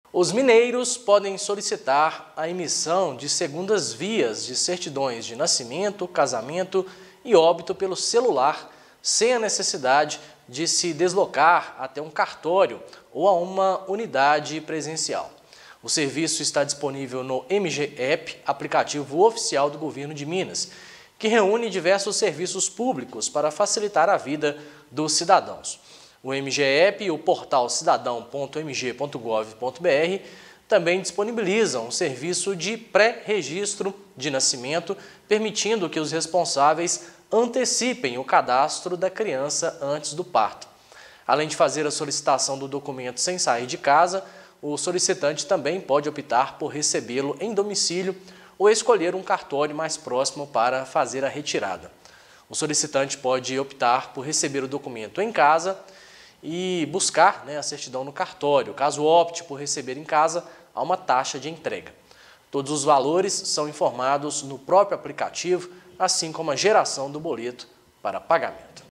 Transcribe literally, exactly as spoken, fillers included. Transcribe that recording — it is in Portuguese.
Os mineiros podem solicitar a emissão de segundas vias de certidões de nascimento, casamento e óbito pelo celular, sem a necessidade de se deslocar até um cartório ou a uma unidade presencial. O serviço está disponível no M G App, aplicativo oficial do Governo de Minas, que reúne diversos serviços públicos para facilitar a vida dos cidadãos. O M G App e o portal cidadão ponto m g ponto gov ponto b r também disponibilizam um serviço de pré-registro de nascimento, permitindo que os responsáveis antecipem o cadastro da criança antes do parto. Além de fazer a solicitação do documento sem sair de casa, o solicitante também pode optar por recebê-lo em domicílio ou escolher um cartório mais próximo para fazer a retirada. O solicitante pode optar por receber o documento em casa e buscar, né, a certidão no cartório. Caso opte por receber em casa, há uma taxa de entrega. Todos os valores são informados no próprio aplicativo, assim como a geração do boleto para pagamento.